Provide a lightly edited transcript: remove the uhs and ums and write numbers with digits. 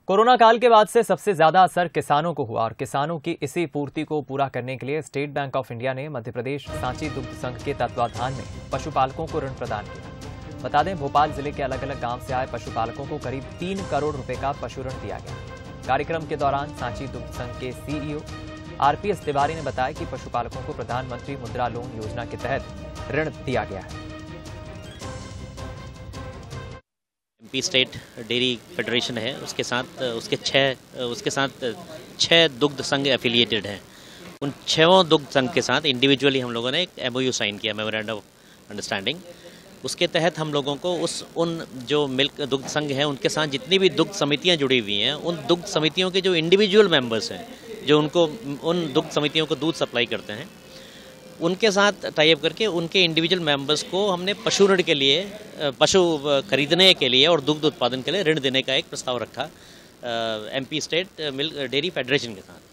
Corona काल के बाद से सबसे ज्यादा असर किसानों को हुआ और किसानों की इसी पूर्ति को पूरा करने के लिए स्टेट बैंक ऑफ इंडिया ने मध्य प्रदेश सांची दुग्ध संघ के तत्वाधान में पशुपालकों को ऋण प्रदान किया। बता दें, भोपाल जिले के अलग अलग गांव से आए पशुपालकों को करीब 3 करोड़ रुपए का पशु ऋण दिया गया। कार्यक्रम के दौरान सांची दुग्ध संघ के सीईओ आरपीएस तिवारी ने बताया कि पशुपालकों को प्रधानमंत्री मुद्रा लोन योजना के तहत ऋण दिया गया है। एमपी स्टेट डेयरी फेडरेशन है, उसके साथ छह दुग्ध संघ एफिलिएटेड हैं। उन 6 दुग्ध संघ के साथ इंडिविजुअली हम लोगों ने एक एमओयू साइन किया, मेमोरेंडम ऑफ अंडरस्टैंडिंग। उसके तहत हम लोगों को उन जो मिल्क दुग्ध संघ हैं उनके साथ जितनी भी दुग्ध समितियां जुड़ी हुई हैं, उन दुग्ध समितियों के जो इंडिविजुअल मेंबर्स हैं, जो उन दुग्ध समितियों को दूध सप्लाई करते हैं, उनके साथ टाई अप करके उनके इंडिविजुअल मेंबर्स को हमने पशु ऋण के लिए, पशु खरीदने के लिए और दुग्ध उत्पादन के लिए ऋण देने का एक प्रस्ताव रखा MP state milk dairy federation के साथ।